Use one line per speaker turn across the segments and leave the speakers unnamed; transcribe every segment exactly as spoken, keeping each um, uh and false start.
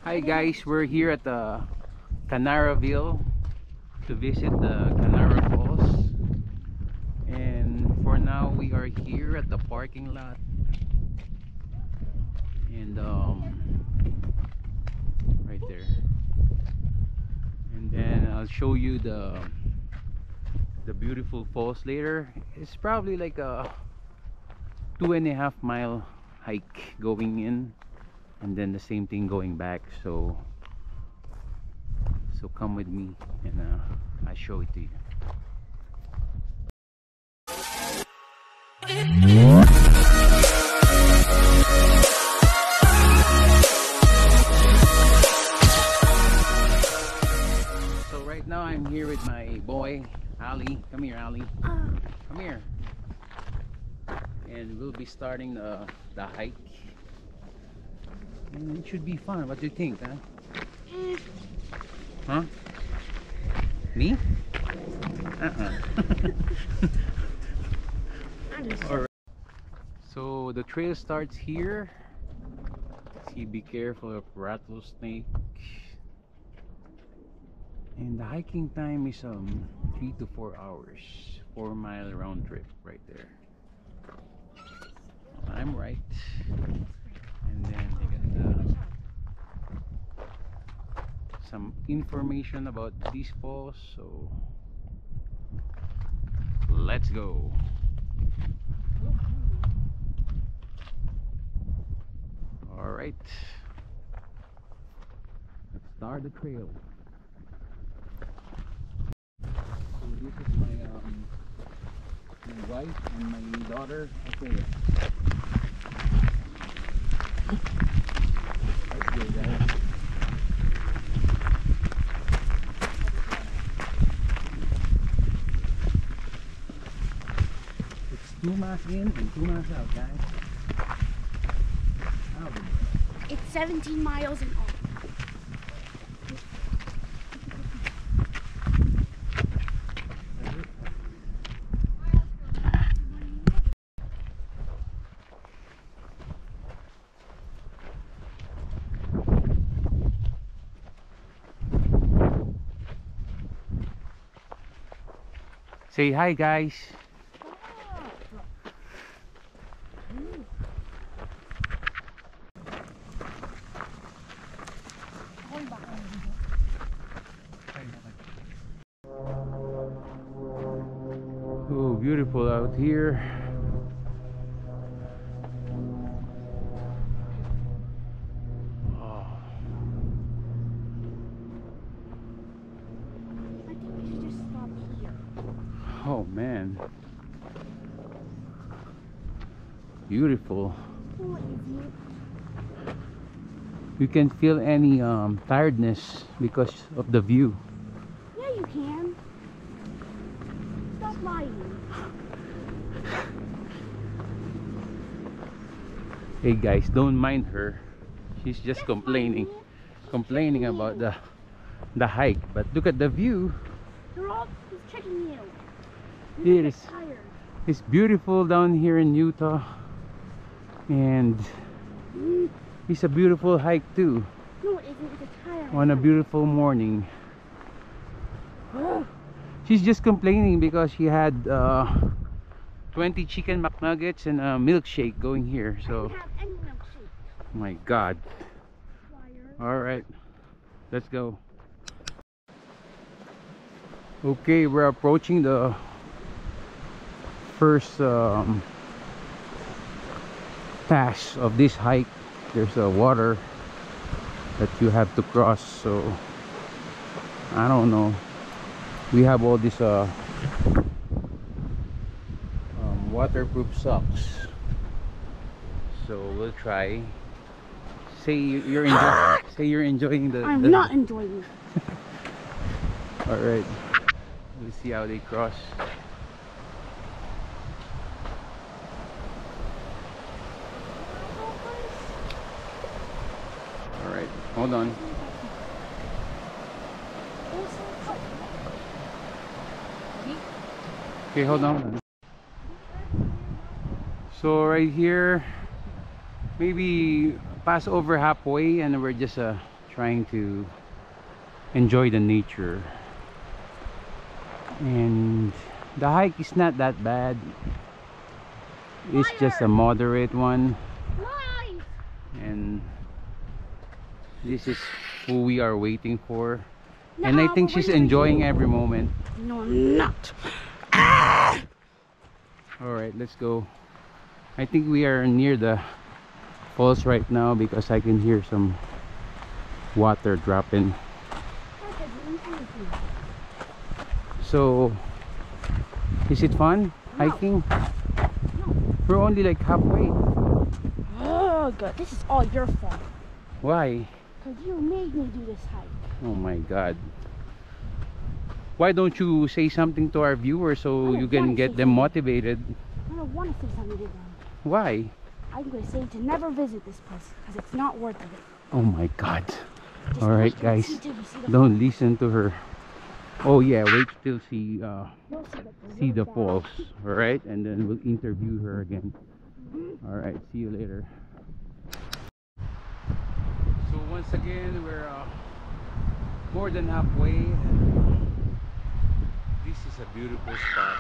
Hi guys, we're here at the Canaraville to visit the Canara Falls, and for now we are here at the parking lot, and um, right there, and then I'll show you the the beautiful falls later. It's probably like a two and a half mile hike going in, and then the same thing going back. So so come with me, and uh, I'll show it to you. So right now I'm here with my boy Ali. Come here, Ali. Come here. And we'll be starting the, the hike. And it should be fun. What do you think, huh?
Mm.
Huh? Me? Uh-uh. Alright. So the trail starts here. See, be careful of rattlesnake. And the hiking time is um three to four hours. Four mile round trip right there. I'm right. And then they got uh, some information about these falls, so let's go. All right, let's start the trail. So this is my um my wife and my daughter. Okay, let's go, guys. It's two miles in and two miles out, guys. Out.
It's seventeen miles in all.
Say hi, guys. Oh, beautiful out here. Oh.
I think we should just stop here.
Oh man, beautiful.
Oh, is it?
You can feel any um, tiredness because of the view.
Yeah, you can. Stop lying.
Hey guys, don't mind her. She's just
That's
complaining,
fine.
complaining about the the hike. But look at the view.
They're all just checking you.
It
You're
is.
tired.
It's beautiful down here in Utah, and
Mm.
it's a beautiful hike too
No, it isn't. It's a tired.
on a beautiful morning. She's just complaining because she had uh, twenty chicken McNuggets and a milkshake going here.
I
So,
don't have any milkshake.
my God.
Liar.
All right, let's go. Okay, we're approaching the first um, pass of this hike. There's a water that you have to cross, so I don't know. We have all these uh, um, waterproof socks, so we'll try. Say you- you're enjoying. Say you're enjoying the.
I'm
the
not enjoying it.
All right, let's see how they cross. All right, hold on. Okay, hold on. So right here, maybe pass over halfway, and we're just uh, trying to enjoy the nature. And the hike is not that bad. It's just a moderate one.
Live.
And this is who we are waiting for. And I think she's enjoying every moment.
No, I'm not.
Alright, let's go. I think we are near the falls right now because I can hear some water dropping. So, is it fun hiking?
No.
We're only like halfway.
Oh god, this is all your fault.
Why?
Because you made me do this hike.
Oh my god. Why don't you say something to our viewers so you can get them motivated?
I don't want to say something to them.
Why?
I'm going to say to never visit this place because it's not worth it.
Oh my god.
Just
Alright
wait
guys,
till you see the
don't listen to her. Oh yeah, wait till she uh,
You'll see the,
see the
really
falls.
bad.
Alright, and then we'll interview her again. Alright, see you later. So once again, we're uh, more than halfway. And this is a beautiful spot.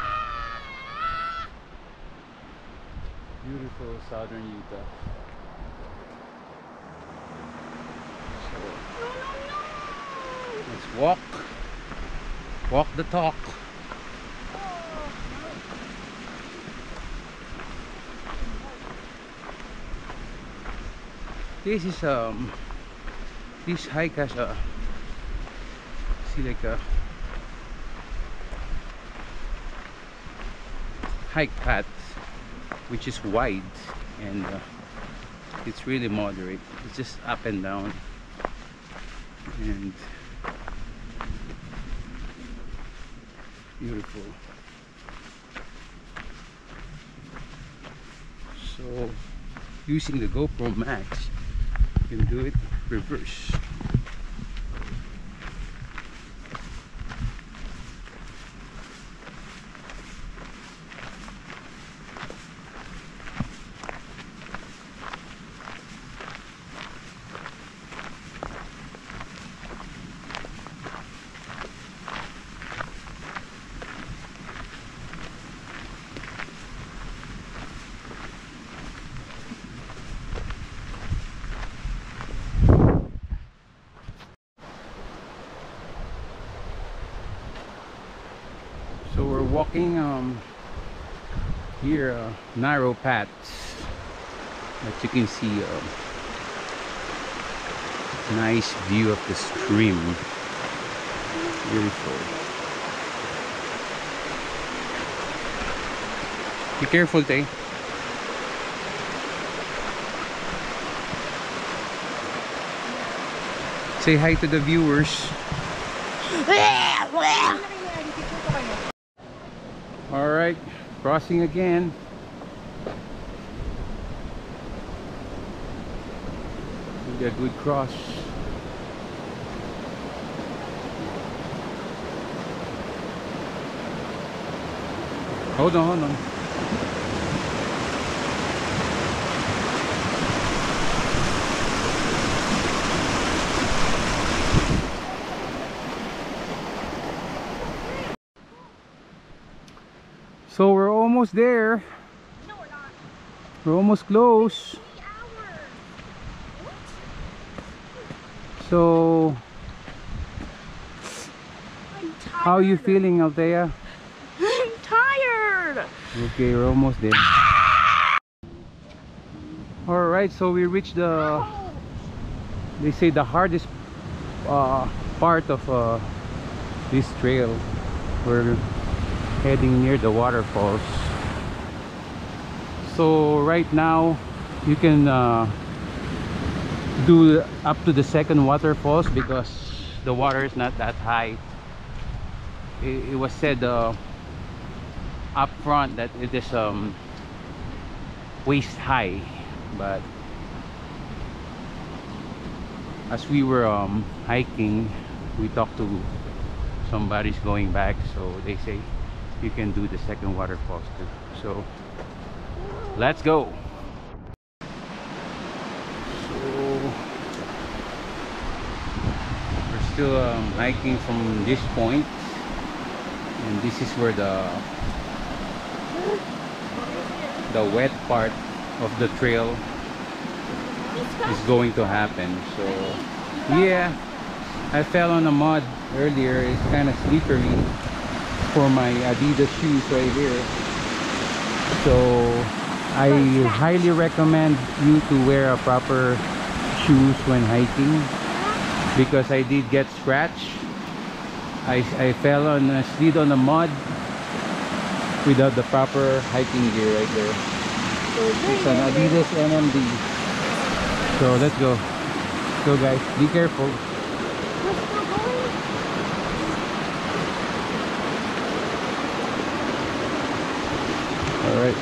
Beautiful southern Utah. So, let's walk. Walk the talk. This is um this hike has a see like a hike path which is wide, and uh, it's really moderate. It's just up and down, and beautiful. So using the GoPro Max, you can do it reverse. So we're walking um, here, uh, narrow paths that you can see a nice view of the stream. Beautiful. Be careful, Tay. Say hi to the viewers. Alright, crossing again. We got a good cross. Hold on, hold on. So we're almost there.
No, we're not.
We're almost close.
Three hours. What?
So
I'm tired.
how are you feeling, Althea?
I'm tired.
Okay, we're almost there. Alright, so we reached the, they say the hardest uh, part of uh, this trail. We're heading near the waterfalls. So right now you can uh, do up to the second waterfalls because the water is not that high. It, it was said uh, up front that it is um, waist high, but as we were um, hiking, we talked to somebody's going back, so they say you can do the second waterfalls too. So let's go. So still um, hiking from this point, and this is where the the wet part of the trail is going to happen. So yeah, I fell on the mud earlier. It's kind of slippery for my Adidas shoes right here. So I highly recommend you to wear a proper shoes when hiking, because I did get scratched. I, I fell on a slid on the mud without the proper hiking gear right there. It's an Adidas N M D. So let's go. Let's go, guys. Be careful. All right.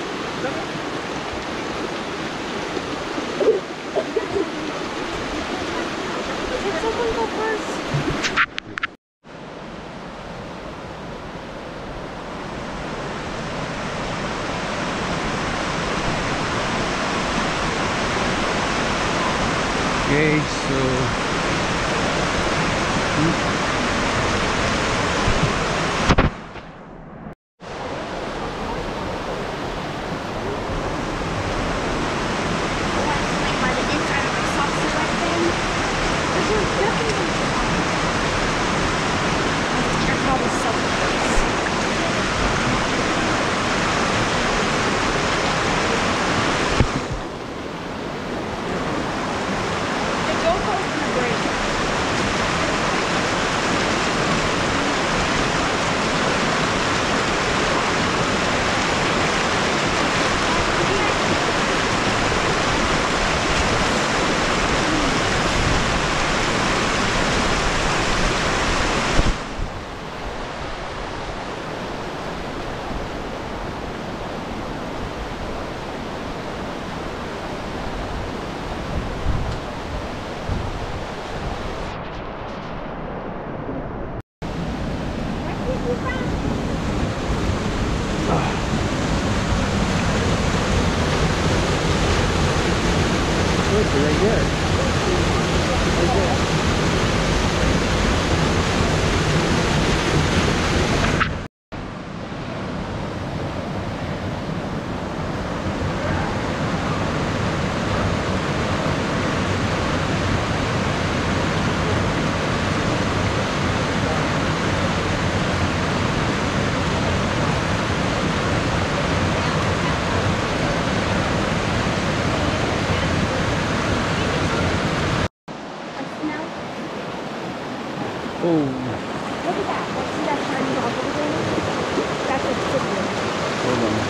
Okay, so right there. Right there. Oh,
Look at that. Let's see that shiny dog over there. That's a chicken.
hold on.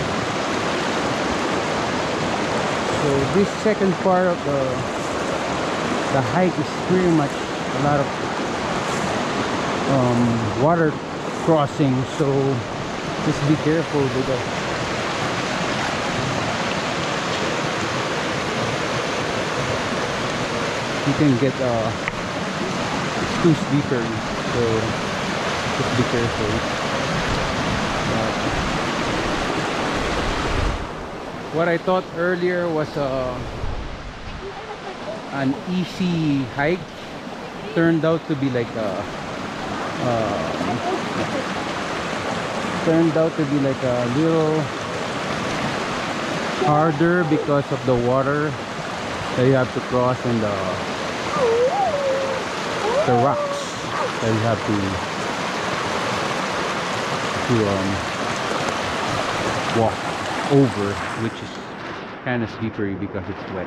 So this second part of the the hike is pretty much a lot of um, water crossing. So just be careful with the you can get uh too slippery, so just be careful. Uh, what I thought earlier was uh, an easy hike turned out to be like a uh, turned out to be like a little harder because of the water that you have to cross and the the rocks that you have to to um, walk over, which is kind of slippery because it's wet.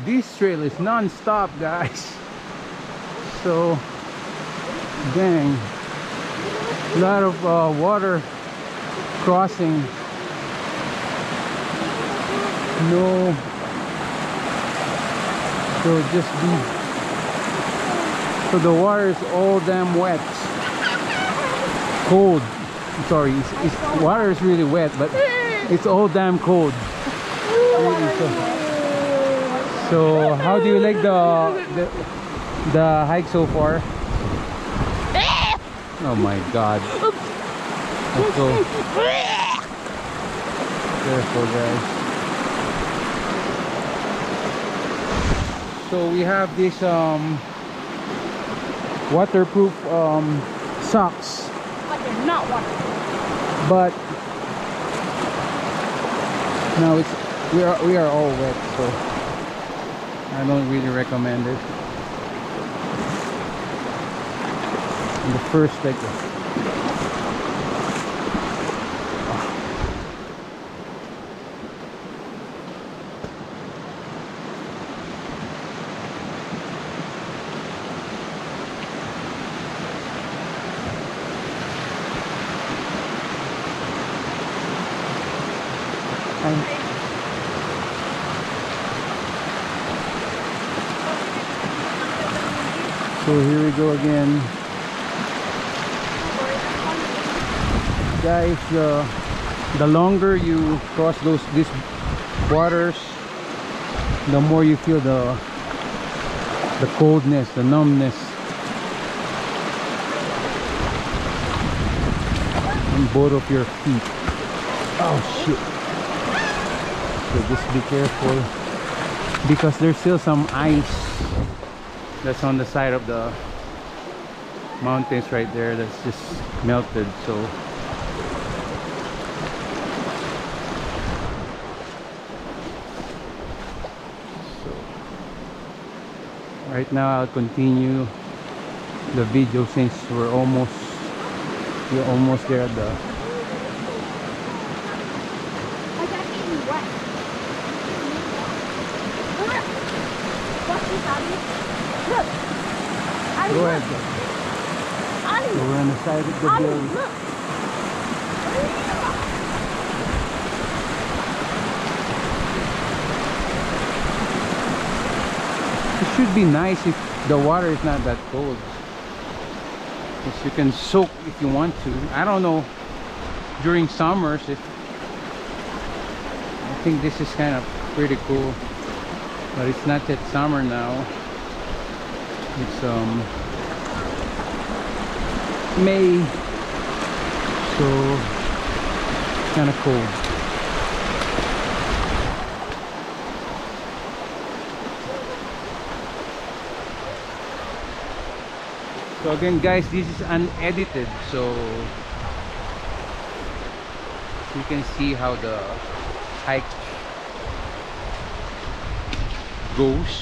this trail is non-stop, guys. So dang, a lot of uh, water crossing. No, so just be, so the water is all damn wet, cold. Sorry, it's, it's, water is really wet, but it's all damn cold. Really, so, so how do you like the, the the hike so far? Oh my god. Let's go. Careful, guys. So we have this um waterproof um socks,
But they're not waterproof.
but now it's we are we are all wet, so I don't really recommend it. And the first like so here we go again, guys. The the longer you cross those these waters, the more you feel the the coldness, the numbness on both of your feet. Oh shit. So just be careful, because there's still some ice that's on the side of the mountains right there that's just melted. So so right now I'll continue the video since we're almost we're almost there at the
Like I'm getting wet. Look! Watch this, Abby. Look! Abby,
go
look!
ahead.
Abby,
So we're on the side of the
Abby,
hill.
look!
It should be nice if the water is not that cold, because you can soak if you want to. I don't know during summers if I think this is kind of pretty cool, but it's not yet summer now. It's um May, so it's kind of cold. So again, guys, this is unedited, so you can see how the hike goes,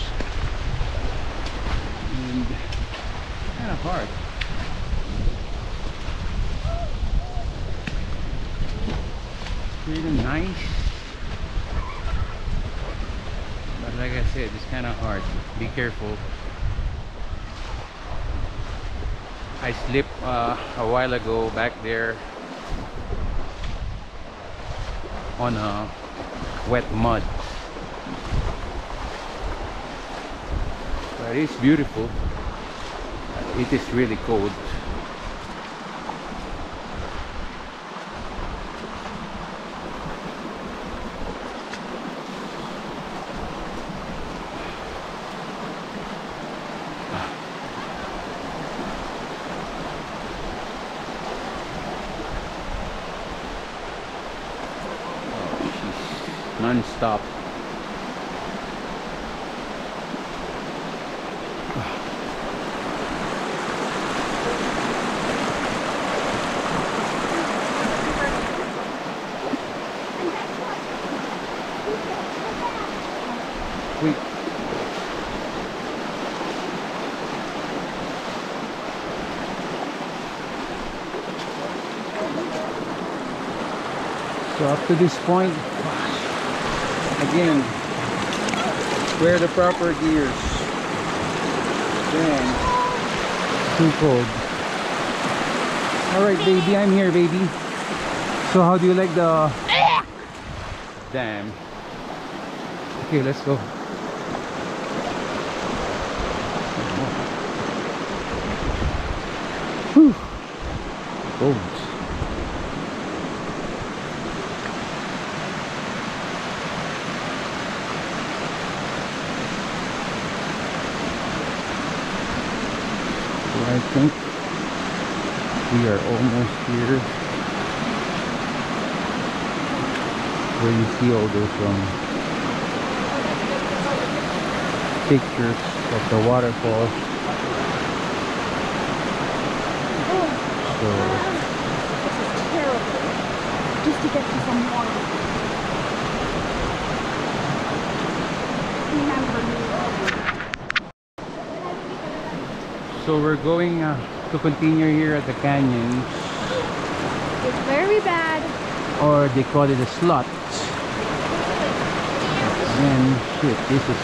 and kind of hard. Really nice, but like I said, it's kind of hard. Be careful. I slipped uh, a while ago back there on a wet mud, but it's beautiful. It is really cold. Non-stop. Wait. So up to this point, again, Wear the proper gears. Damn. Too cold. Alright baby, I'm here baby. So how do you like the... Damn. Okay, let's go. Whew. Cold. I think we are almost here, where you see all those um, pictures of the waterfall. So
this is terrible. Just to get to some water. Remember me.
So we're going uh, to continue here at the canyon,
It's very bad.
or they call it a slot. And shit, this is...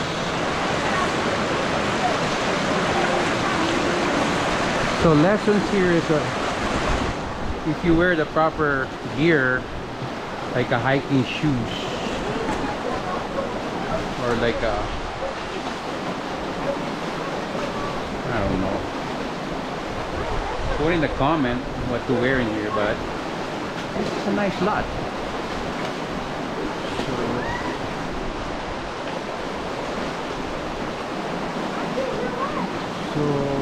So lessons here is uh, if you wear the proper gear, like a hiking shoes, or like a, I don't know. Put in the comment what to wear in here, but it's a nice lot. So, so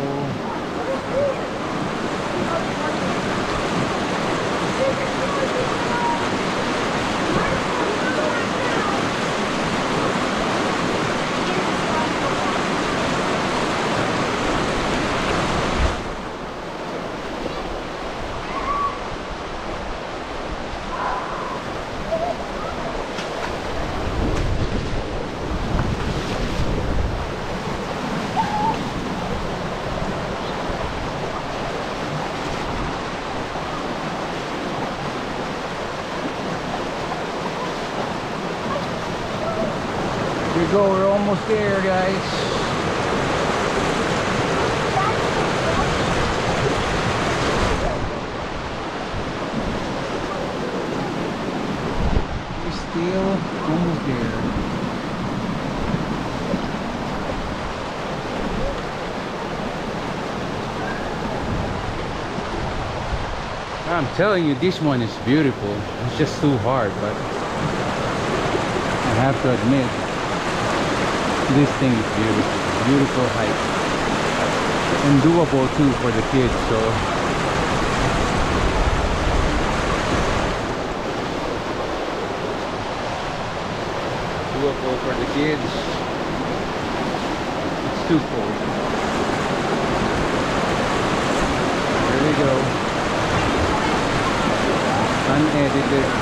here we go, we're almost there, guys. We're still almost there. I'm telling you, this one is beautiful. It's just too hard, but I have to admit, this thing is beautiful. Beautiful hike. And doable too for the kids, so doable for the kids. It's too cold. There we go. Unedited.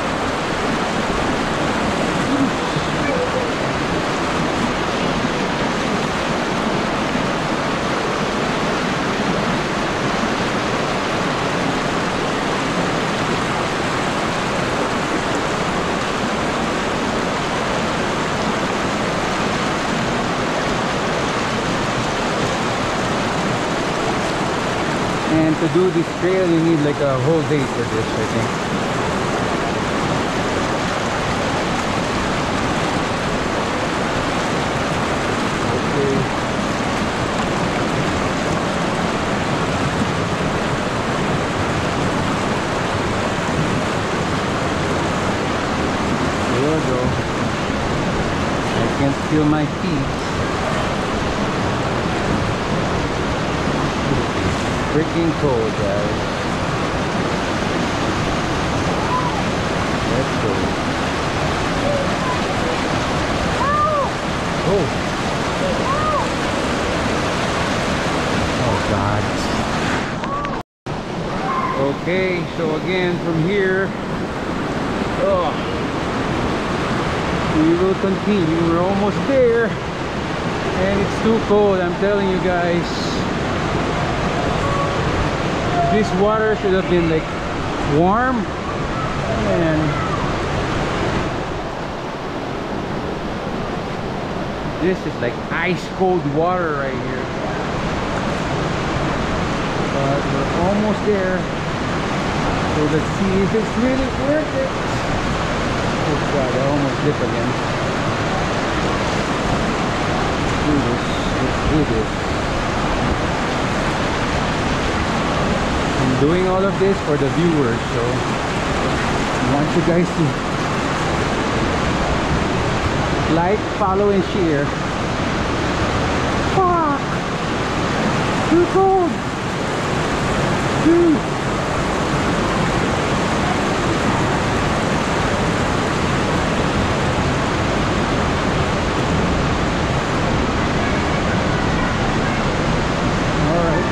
And to do this trail, you need like a whole day for this, I think. I can't feel my feet. Freaking cold, guys. Let's go. Oh. Oh God. Okay, so again from here, oh, we will continue. We're almost there, and it's too cold. I'm telling you guys. This water should have been like warm, and This is like ice cold water right here. But we're almost there. So let's see if it's really worth it. Oh god, I almost dip again. Let's do this. Let's do this. I'm doing all of this for the viewers, so I want you guys to like, follow, and share. Fuck! Too cold! Dude! Alright.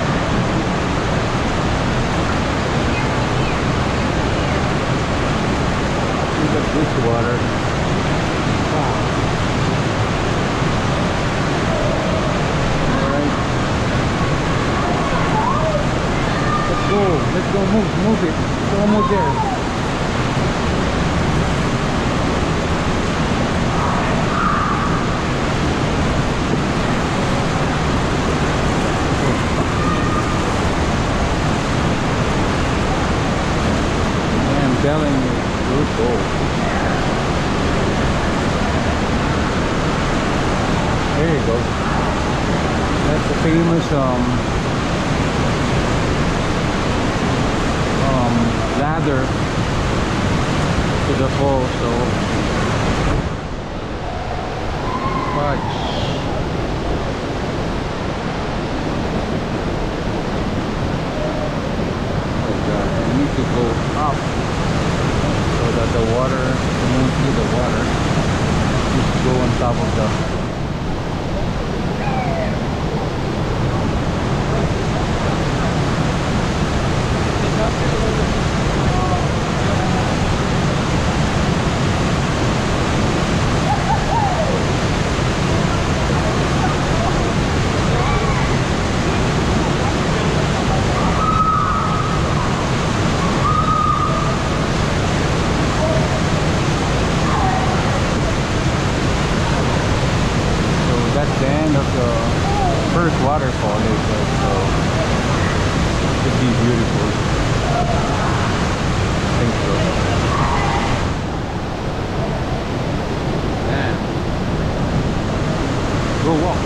Look at this water. Let's go, move, move it. It's almost there. I'm telling you, good goal. There you go. That's the famous um ladder to the fall, so fudge. Oh god, I need to go up so that the water, you won't see the water. Just go on top of the waterfall, they said, so it should be beautiful. I think so. Damn. Go walk.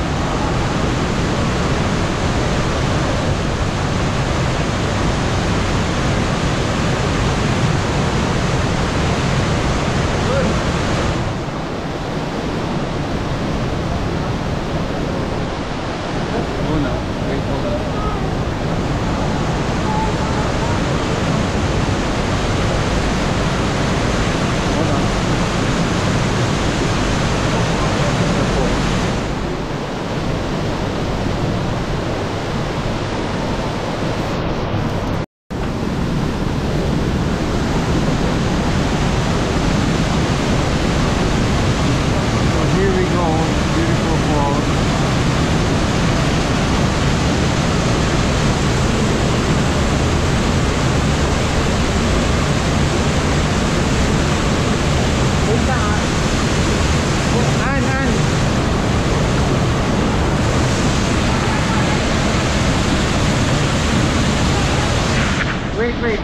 Wait, wait.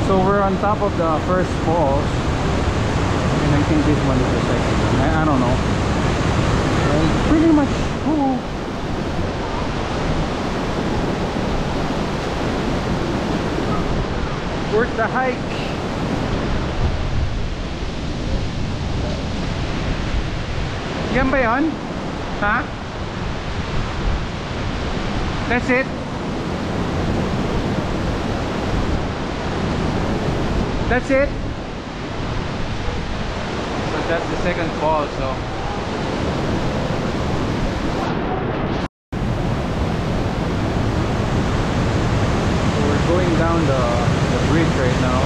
So we're on top of the first falls, and I think this one is the second one. I, I don't know. Well, pretty much cool. Worth the hike. Yan ba yun? Ha? That's it? That's it? So that's the second fall, so So we're going down the, the bridge right now.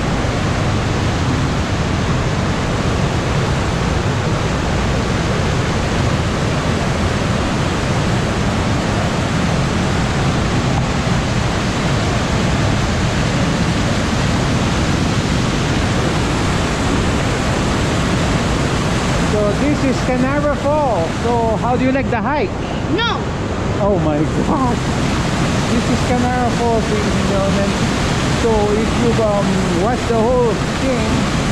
So this is Canara Falls. So how do you like the hike?
No!
Oh my god. This is Canara Falls, ladies and gentlemen. So if you've um, watched the whole thing,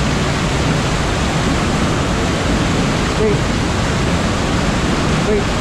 wait, wait.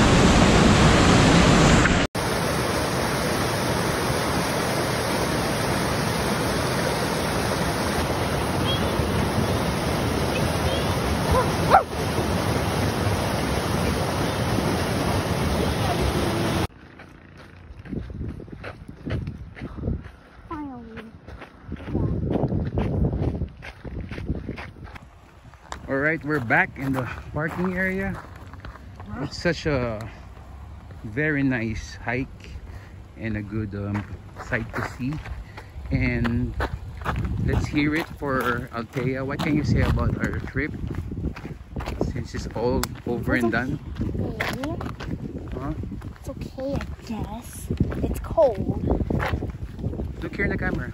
Alright, we're back in the parking area. It's such a very nice hike and a good um, sight to see. And let's hear it for Althea. What can you say about our trip? Since it's all over and done.
Okay.
Huh?
It's okay, I guess. It's cold.
Look here in the camera.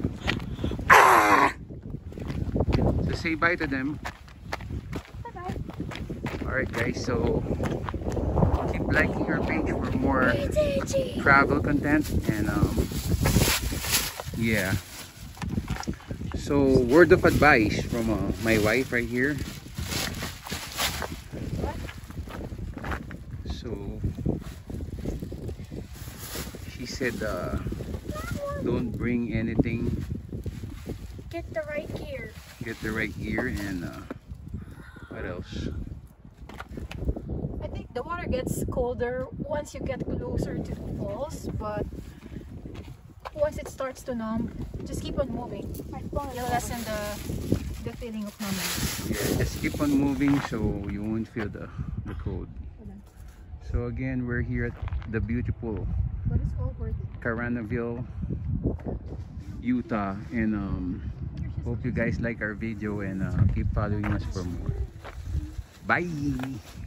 So say bye to them.
Bye-bye.
Alright guys, so keep liking our page for more travel content, and um yeah, so word of advice from uh, my wife right here. So she said uh, don't bring anything,
Get the right gear.
get the right gear, and uh, what else?
I think the water gets colder once you get closer to the falls, but once it starts to numb, just keep on moving. You'll lessen the the feeling of numbness.
Yeah, just keep on moving so you won't feel the, the cold. So again, we're here at the beautiful
But it's all worth it.
Caranaville, Utah, and um, hope you guys like our video, and uh, keep following us for more. Bye!